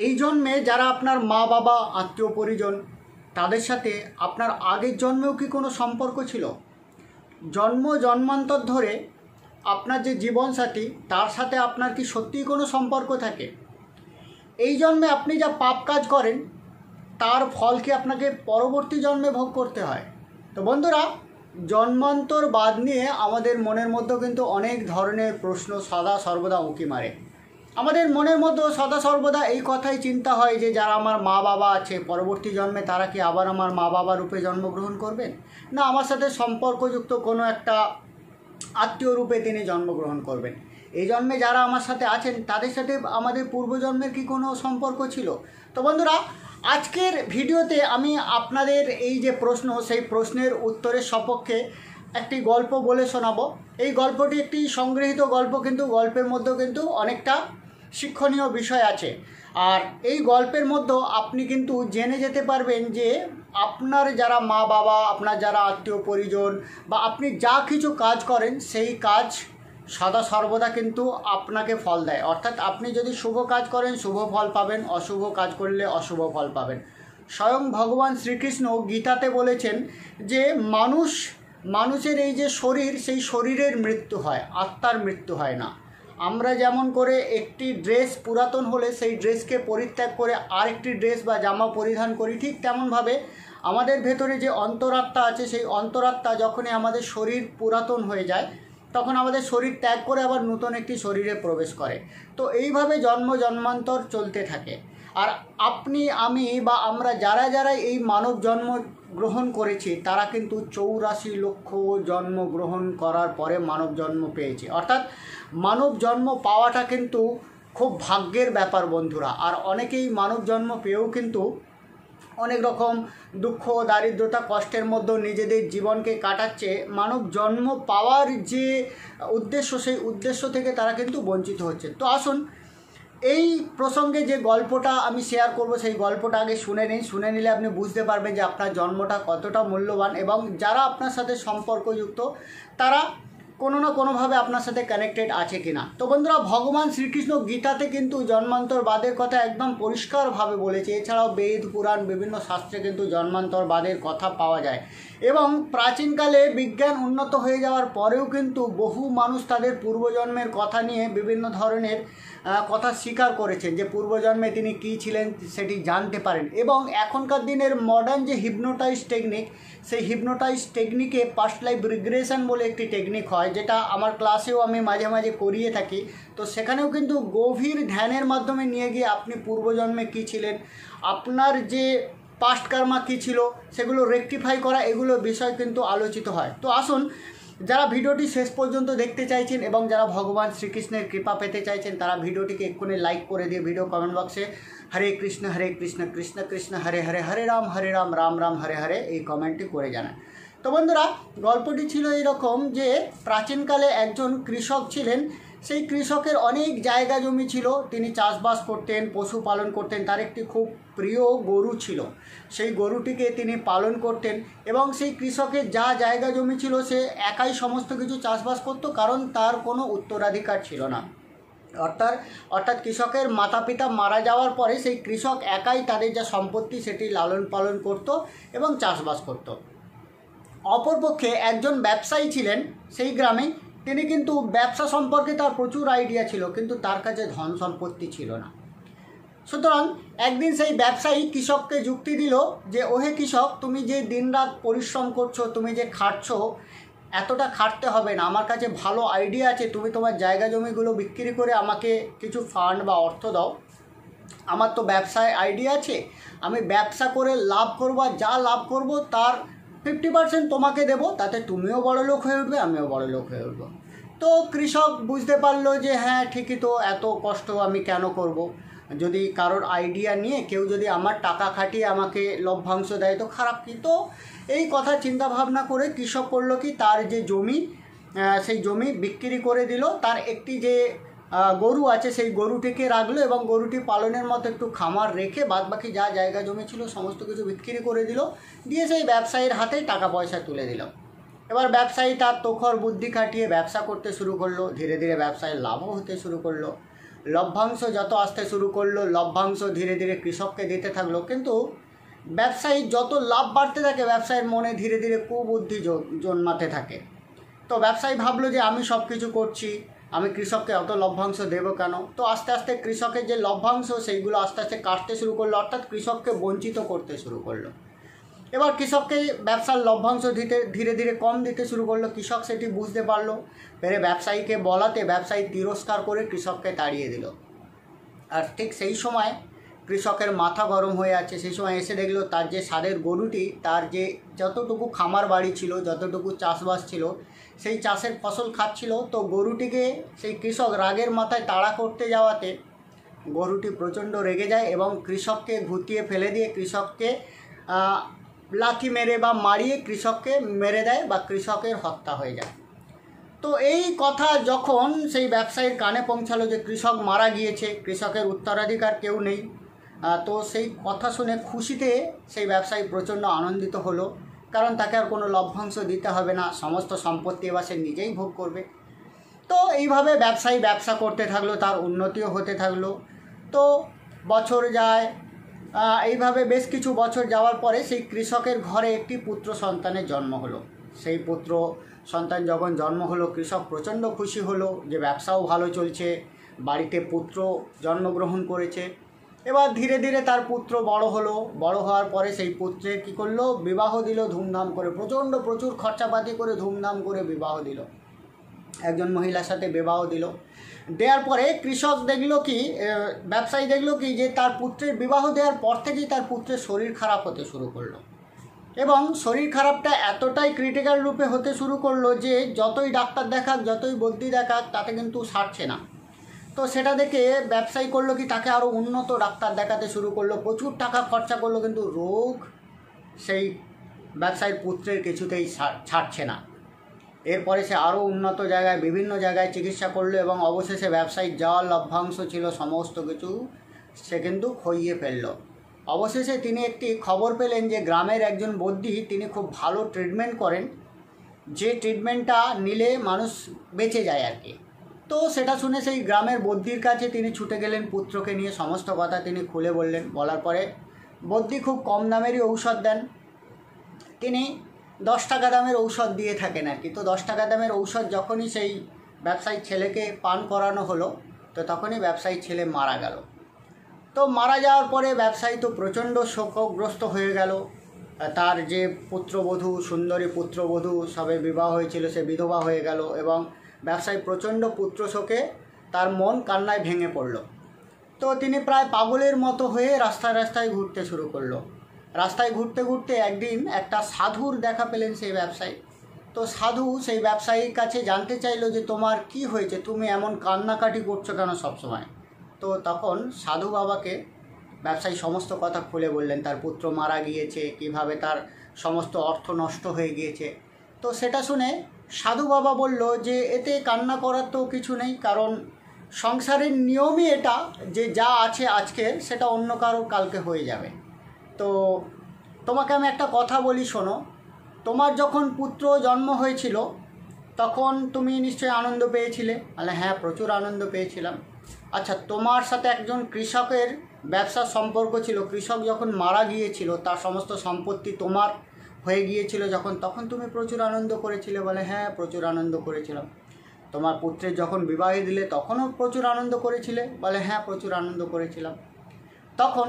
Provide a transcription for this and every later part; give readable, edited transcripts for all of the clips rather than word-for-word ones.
এই জন্মে যারা আপনার মা বাবা আত্মীয় পরিজন তাদের সাথে আপনার আগের জন্মেও কি কোনো সম্পর্ক ছিল? জন্ম জন্মান্তর ধরে আপনার যে জীবনসাথী তার সাথে আপনার কি সত্যিই কোনো সম্পর্ক থাকে? এই জন্মে আপনি যা পাপ কাজ করেন তার ফল কি আপনাকে পরবর্তী জন্মে ভোগ করতে হয়? তো বন্ধুরা, জন্মান্তর বাদ নিয়ে আমাদের মনের মধ্যে কিন্তু অনেক ধরনের প্রশ্ন সদা সর্বদা উঁকি মারে। আমাদের মনের মধ্যে সদা সর্বদা এই কথাই চিন্তা হয় যে যারা আমার মা বাবা আছে পরবর্তী জন্মে তারা কি আবার আমার মা বাবা রূপে জন্মগ্রহণ করবেন, না আমার সাথে সম্পর্কযুক্ত কোনো একটা আত্মীয় রূপে তিনি জন্মগ্রহণ করবেন। এই জন্মে যারা আমার সাথে আছেন তাদের সাথে আমাদের পূর্বজন্মের কি কোনো সম্পর্ক ছিল? তো বন্ধুরা, আজকের ভিডিওতে আমি আপনাদের এই যে প্রশ্ন সেই প্রশ্নের উত্তরের সপক্ষে একটি গল্প বলে শোনাবো। এই গল্পটি একটি সংগৃহীত গল্প, কিন্তু গল্পের মধ্যেও কিন্তু অনেকটা শিক্ষণীয় বিষয় আছে। আর এই গল্পের মধ্যে আপনি কিন্তু জেনে যেতে পারবেন যে আপনার যারা মা বাবা, আপনার যারা আত্মীয় পরিজন বা আপনি যা কিছু কাজ করেন সেই কাজ সদা সর্বদা কিন্তু আপনাকে ফল দেয়। অর্থাৎ আপনি যদি শুভ কাজ করেন শুভ ফল পাবেন, অশুভ কাজ করলে অশুভ ফল পাবেন। স্বয়ং ভগবান শ্রীকৃষ্ণ গীতাতে বলেছেন যে মানুষের এই যে শরীর, সেই শরীরের মৃত্যু হয়, আত্মার মৃত্যু হয় না। আমরা যেমন করে একটি ড্রেস পুরাতন হলে সেই ড্রেসকে পরিত্যাগ করে আরেকটি ড্রেস বা জামা পরিধান করি, ঠিক তেমনভাবে আমাদের ভেতরে যে অন্তরাত্মা আছে সেই অন্তরাত্মা যখনই আমাদের শরীর পুরাতন হয়ে যায় তখন আমাদের শরীর ত্যাগ করে আবার নতুন একটি শরীরে প্রবেশ করে। তো এইভাবে জন্ম জন্মান্তর চলতে থাকে। আর আপনি, আমি বা আমরা যারা এই মানব জন্ম গ্রহণ করেছি তারা কিন্তু 84 লক্ষ জন্ম গ্রহণ করার পরে মানব জন্ম পেয়েছি। অর্থাৎ মানব জন্ম পাওয়াটা কিন্তু খুব ভাগ্যের ব্যাপার বন্ধুরা। আর অনেকেই মানব জন্ম পেয়েও কিন্তু অনেক রকম দুঃখ, দারিদ্রতা, কষ্টের মধ্যে নিজেদের জীবনকে কাটাচ্ছে। মানব জন্ম পাওয়ার যে উদ্দেশ্য সেই উদ্দেশ্য থেকে তারা কিন্তু বঞ্চিত হচ্ছে। তো আসুন এই প্রসঙ্গে যে গল্পটা আমি শেয়ার করব সেই গল্পটা আগে শুনে নিন। শুনে নিলে আপনি বুঝতে পারবেন যে আপনার জন্মটা কতটা মূল্যবান এবং যারা আপনার সাথে সম্পর্কযুক্ত তারা কোনো না কোনোভাবে আপনার সাথে কানেক্টেড আছে কিনা। তো বন্ধুরা, ভগবান শ্রীকৃষ্ণ গীতাতে কিন্তু জন্মান্তরবাদের কথা একদম পরিষ্কারভাবে বলেছে। এছাড়াও বেদ, পুরাণ, বিভিন্ন শাস্ত্রে কিন্তু জন্মান্তরবাদের কথা পাওয়া যায়। এবং প্রাচীনকালে বিজ্ঞান উন্নত হয়ে যাওয়ার পরেও কিন্তু বহু মানুষ তাদের পূর্বজন্মের কথা নিয়ে বিভিন্ন ধরনের কথা স্বীকার করেছেন যে পূর্বজন্মে তিনি কী ছিলেন সেটি জানতে পারেন। এবং এখনকার দিনের মডার্ন যে হিপনোটাইজ টেকনিক, সেই হিপনোটাইজ টেকনিকে পাস্ট লাইফ রিগ্রেশন বলে একটি টেকনিক হয়, যেটা আমার ক্লাসেও আমি মাঝে মাঝে করিয়ে থাকি। তো সেখানেও কিন্তু গভীর ধ্যানের মাধ্যমে নিয়ে গিয়ে আপনি পূর্বজন্মে কী ছিলেন, আপনার যে পাস্ট কর্মা কী ছিল সেগুলো রেকটিফাই করা, এগুলো বিষয় কিন্তু আলোচিত হয়। তো আসুন, যারা ভিডিওটি শেষ পর্যন্ত দেখতে চাইছেন এবং যারা ভগবান শ্রীকৃষ্ণের কৃপা পেতে চাইছেন তারা ভিডিওটিকে এক্ষুনি লাইক করে দিয়ে ভিডিও কমেন্ট বক্সে হরে কৃষ্ণ কৃষ্ণ কৃষ্ণ হরে হরে, হরে রাম রাম রাম হরে হরে এই কমেন্টটি করে জানান। তো বন্ধুরা, গল্পটি ছিল এইরকম যে প্রাচীনকালে একজন কৃষক ছিলেন। সেই কৃষকের অনেক জায়গা জমি ছিল, তিনি চাষবাস করতেন, পশুপালন করতেন। তার একটি খুব প্রিয় গরু ছিল, সেই গরুটিকে তিনি পালন করতেন। এবং সেই কৃষকের যা জায়গা জমি ছিল সে একাই সমস্ত কিছু চাষবাস করত, কারণ তার কোনো উত্তরাধিকার ছিল না। অর্থাৎ কৃষকের মাতা পিতা মারা যাওয়ার পরে সেই কৃষক একাই তাদের যা সম্পত্তি সেটি লালন পালন করত এবং চাষবাস করত। অপরপক্ষে একজন ব্যবসায়ী ছিলেন সেই গ্রামে। তিনি কিন্তু ব্যবসা সম্পর্কে তার প্রচুর আইডিয়া ছিল, কিন্তু তার কাছে ধন সম্পত্তি ছিল না। সুতরাং একদিন সেই ব্যবসায়ী কৃষককে যুক্তি দিল যে ওহে কৃষক, তুমি যে দিনরাত পরিশ্রম করছো, তুমি যে খাটছো, এতটা খাটতে হবে না। আমার কাছে ভালো আইডিয়া আছে, তুমি তোমার জায়গা জমিগুলো বিক্রি করে আমাকে কিছু ফান্ড বা অর্থ দাও। আমার তো ব্যবসায় আইডিয়া আছে, আমি ব্যবসা করে লাভ করবো, আর যা লাভ করব তার 50% তোমাকে দেবো, তাতে তুমিও বড় লোক হয়ে উঠবে, আমিও বড় লোক হয়ে উঠবো। তো কৃষক বুঝতে পারলো যে হ্যাঁ ঠিকই তো, এত কষ্ট আমি কেন করব। যদি কারোর আইডিয়া নিয়ে কেউ যদি আমার টাকা খাটিয়ে আমাকে লভ্যাংশ দেয় তো খারাপ কি। তো এই কথা চিন্তা ভাবনা করে কৃষক করলো কি, তার যে জমি সেই জমি বিক্রি করে দিল। তার একটি যে গরু আছে সেই গরুটিকে রাখলো এবং গরুটি পালনের মতো একটু খামার রেখে বাদবাকি যা জায়গা জমি ছিল সমস্ত কিছু বিক্রি করে দিল, দিয়ে সেই ব্যবসায়ীর হাতে টাকা পয়সা তুলে দিল। এবার ব্যবসায়ী তার তোখর বুদ্ধি খাটিয়ে ব্যবসা করতে শুরু করলো। ধীরে ধীরে ব্যবসায় লাভও হতে শুরু করলো। লভ্যাংশ যত আসতে শুরু করলো, লভ্যাংশ ধীরে ধীরে কৃষককে দিতে থাকলো, কিন্তু ব্যবসায়ী যত লাভ বাড়তে থাকে ব্যবসায়ীর মনে ধীরে ধীরে কুবুদ্ধি জন্মাতে থাকে। তো ব্যবসায়ী ভাবলো যে আমি সব কিছু করছি, আমি কৃষককে অত লভ্যাংশ দেবো কেন। তো আস্তে আস্তে কৃষকের যে লভ্যাংশ সেইগুলো আস্তে আস্তে কাটতে শুরু করলো, অর্থাৎ কৃষককে বঞ্চিত করতে শুরু করলো। এবার কৃষককে ব্যবসার লভ্যাংশ ধীরে ধীরে কম দিতে শুরু করলো। কৃষক সেটি বুঝতে পারলো, পেরে ব্যবসায়ীকে বলাতে ব্যবসায়ী তিরস্কার করে কৃষককে তাড়িয়ে দিল। আর ঠিক সেই সময় কৃষকের মাথা গরম হয়ে আছে। সেই সময় এসে দেখলো তার যে ষাঁড়ের গরুটি, তার যে যতটুকু খামার বাড়ি ছিল, যতটুকু চাষবাস ছিল, সেই চাষের ফসল খাচ্ছিল। তো গরুটিকে সেই কৃষক রাগের মাথায় তাড়া করতে যাওয়াতে গরুটি প্রচণ্ড রেগে যায় এবং কৃষককে ঘুতিয়ে ফেলে দিয়ে কৃষককে লাথি মেরে বা মারিয়ে কৃষককে মেরে দেয় বা কৃষকের হত্যা হয়ে যায়। তো এই কথা যখন সেই ব্যবসায়ীর কানে পৌঁছালো যে কৃষক মারা গিয়েছে, কৃষকের উত্তরাধিকার কেউ নেই, তো সেই কথা শুনে খুশিতে সেই ব্যবসায়ী প্রচণ্ড আনন্দিত হলো, কারণ তাকে আর কোনো লভ্যাংশ দিতে হবে না, সমস্ত সম্পত্তি এবার সে নিজেই ভোগ করবে। তো এইভাবে ব্যবসায়ী ব্যবসা করতে থাকলো, তার উন্নতিও হতে থাকলো। তো বছর যায়, এইভাবে বেশ কিছু বছর যাওয়ার পরে সেই কৃষকের ঘরে একটি পুত্র সন্তানের জন্ম হলো। সেই পুত্র সন্তান যখন জন্ম হলো, কৃষক প্রচণ্ড খুশি হলো যে ব্যবসাও ভালো চলছে, বাড়িতে পুত্র জন্মগ্রহণ করেছে। এবার ধীরে ধীরে তার পুত্র বড় হলো, বড় হওয়ার পরে সেই পুত্রের কী করলো, বিবাহ দিল ধুমধাম করে, প্রচুর খরচাপাতি করে ধুমধাম করে বিবাহ দিল, একজন মহিলার সাথে বিবাহ দিল। দেওয়ার পরে কৃষক দেখলো কি, ব্যবসায়ী দেখলো কি, যে তার পুত্রের বিবাহ দেওয়ার পর থেকেই তার পুত্রের শরীর খারাপ হতে শুরু করলো এবং শরীর খারাপটা এতটাই ক্রিটিক্যাল রূপে হতে শুরু করলো যে যতই ডাক্তার দেখাক, যতই বদ্যি দেখাক, তাতে কিন্তু সারছে না। তো সেটা দেখে ব্যবসায়ী করলো কি, তাকে আরও উন্নত ডাক্তার দেখাতে শুরু করলো, প্রচুর টাকা খরচা করলো, কিন্তু রোগ সেই ব্যবসায়ীর পুত্রের কিছুতেই ছাড়ছে না। এরপরে সে আরও উন্নত জায়গায়, বিভিন্ন জায়গায় চিকিৎসা করলো এবং অবশেষে ব্যবসায়ীর যা লভ্যাংশ ছিল সমস্ত কিছু সে কিন্তু খইয়ে ফেলল। অবশেষে তিনি একটি খবর পেলেন যে গ্রামের একজন বদ্যি, তিনি খুব ভালো ট্রিটমেন্ট করেন, যে ট্রিটমেন্টটা নিলে মানুষ বেঁচে যায় আর কি। তো সেটা শুনে সেই গ্রামের বদ্যির কাছে তিনি ছুটে গেলেন, পুত্রকে নিয়ে সমস্ত কথা তিনি খুলে বললেন। বলার পরে বদ্যি খুব কম দামেরই ঔষধ দেন, তিনি 10 টাকা দামের ঔষধ দিয়ে থাকেন আর কি। তো 10 টাকা দামের ঔষধ যখনই সেই ব্যবসায়ী ছেলেকে পান করানো হলো, তো তখনই ব্যবসায়ী ছেলে মারা গেল। তো মারা যাওয়ার পরে ব্যবসায়ী তো প্রচণ্ড শোকগ্রস্ত হয়ে গেল। তার যে পুত্রবধূ, সুন্দরী পুত্রবধূ সবে বিবাহ হয়েছিল, সে বিধবা হয়ে গেল এবং ব্যবসায়ী প্রচণ্ড পুত্র শোকে তার মন কান্নায় ভেঙে পড়ল। তো তিনি প্রায় পাগলের মতো হয়ে রাস্তায় রাস্তায় ঘুরতে শুরু করলো। রাস্তায় ঘুরতে ঘুরতে একদিন একটা সাধুর দেখা পেলেন সেই ব্যবসায়ী। তো সাধু সেই ব্যবসায়ীর কাছে জানতে চাইলো যে তোমার কি হয়েছে, তুমি এমন কান্নাকাটি করছো কেন সবসময়। তো তখন সাধু বাবাকে ব্যবসায়ী সমস্ত কথা খুলে বললেন, তার পুত্র মারা গিয়েছে, কিভাবে তার সমস্ত অর্থ নষ্ট হয়ে গিয়েছে। তো সেটা শুনে সাধু বাবা বলল যে এতে কান্না করার তো কিছু নেই, কারণ সংসারের নিয়মই এটা যে যা আছে আজকের সেটা অন্য কারোর কালকে হয়ে যাবে। তো তোমাকে আমি একটা কথা বলি, শোনো, তোমার যখন পুত্র জন্ম হয়েছিল তখন তুমি নিশ্চয়ই আনন্দ পেয়েছিলে। বলে হ্যাঁ, প্রচুর আনন্দ পেয়েছিলাম। আচ্ছা, তোমার সাথে একজন কৃষকের ব্যবসার সম্পর্ক ছিল, কৃষক যখন মারা গিয়েছিল তার সমস্ত সম্পত্তি তোমার হয়ে গিয়েছিল যখন, তখন তুমি প্রচুর আনন্দ করেছিলে। বলে হ্যাঁ, প্রচুর আনন্দ করেছিলাম। তোমার পুত্রের যখন বিবাহে দিলে তখনও প্রচুর আনন্দ করেছিলে। বলে হ্যাঁ, প্রচুর আনন্দ করেছিলাম। তখন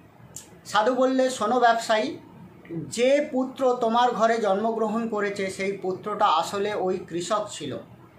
সাধু বললে, শোনো ব্যবসায়ী, যে পুত্র তোমার ঘরে জন্মগ্রহণ করেছে সেই পুত্রটা আসলে ওই কৃষক ছিল,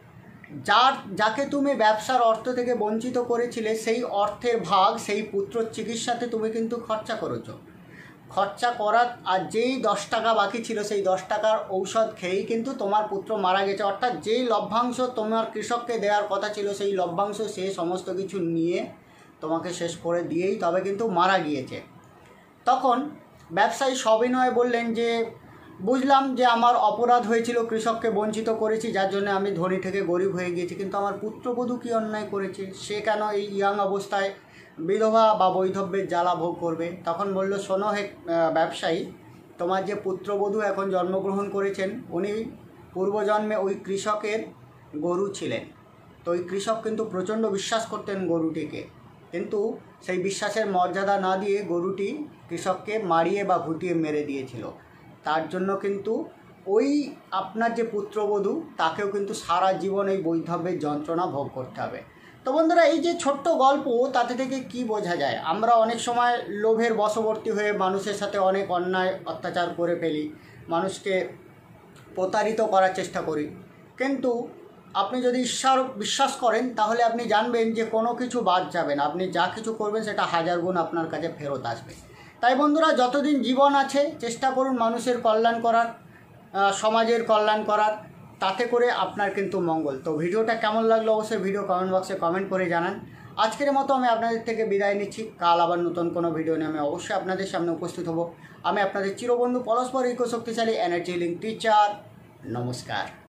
যাকে তুমি ব্যবসার অর্থ থেকে বঞ্চিত করেছিলে, সেই অর্থের ভাগ সেই পুত্রর চিকিৎসাতে তুমি কিন্তু খরচা করেছো। খরচা করার আর যেই 10 টাকা বাকি ছিল সেই 10 টাকার ঔষধ খেয়েই কিন্তু তোমার পুত্র মারা গেছে। অর্থাৎ যেই লভ্যাংশ তোমার কৃষককে দেওয়ার কথা ছিল সেই লভ্যাংশ সে সমস্ত কিছু নিয়ে তোমাকে শেষ করে দিয়েই তবে কিন্তু মারা গিয়েছে। তখন ব্যবসায়ী সবিনয়ে বললেন যে বুঝলাম যে আমার অপরাধ হয়েছিল, কৃষককে বঞ্চিত করেছি, যার জন্য আমি ধনী থেকে গরিব হয়ে গিয়েছি, কিন্তু আমার পুত্রবধূ কী অন্যায় করেছে, সে কেন এই ইয়াং অবস্থায় বিধবা বা বৈধব্যের জ্বালা ভোগ করবে। তখন বলল, শোনো হে ব্যবসায়ী, তোমার যে পুত্রবধূ এখন জন্মগ্রহণ করেছেন উনি পূর্বজন্মে ওই কৃষকের গরু ছিলেন। তো ওই কৃষক কিন্তু প্রচণ্ড বিশ্বাস করতেন গরুটিকে, কিন্তু সেই বিশ্বাসের মর্যাদা না দিয়ে গরুটি কৃষককে মারিয়ে বা ঘুটিয়ে মেরে দিয়েছিল। তার জন্য কিন্তু ওই আপনার যে পুত্রবধূ তাকেও কিন্তু সারা জীবন এই বৈধব্যের যন্ত্রণা ভোগ করতে হবে। তো বন্ধুরা, এই যে ছোট্ট গল্প, তাতে থেকে কি বোঝা যায়? আমরা অনেক সময় লোভের বশবর্তী হয়ে মানুষের সাথে অনেক অন্যায় অত্যাচার করে ফেলি, মানুষকে প্রতারিত করার চেষ্টা করি। কিন্তু আপনি যদি ঈশ্বর বিশ্বাস করেন তাহলে আপনি জানবেন যে কোনো কিছু বাদ যাবে না, আপনি যা কিছু করবেন সেটা 1000 গুণ আপনার কাছে ফেরত আসবে। তাই বন্ধুরা, যতদিন জীবন আছে চেষ্টা করুন মানুষের কল্যাণ করার, সমাজের কল্যাণ করার, তাতে করে আপনার কিন্তু মঙ্গল। তো ভিডিওটা কেমন লাগলো অবশ্যই ভিডিও কমেন্ট বক্সে কমেন্ট করে জানান। আজকের মতো আমি আপনাদের থেকে বিদায় নিচ্ছি। কাল আবার নতুন কোনো ভিডিও নিয়ে আমি অবশ্যই আপনাদের সামনে উপস্থিত হব। আমি আপনাদের চিরবন্ধু পরস্পর ইকো শক্তিশালী এনার্জি লিঙ্ক টিচার। নমস্কার।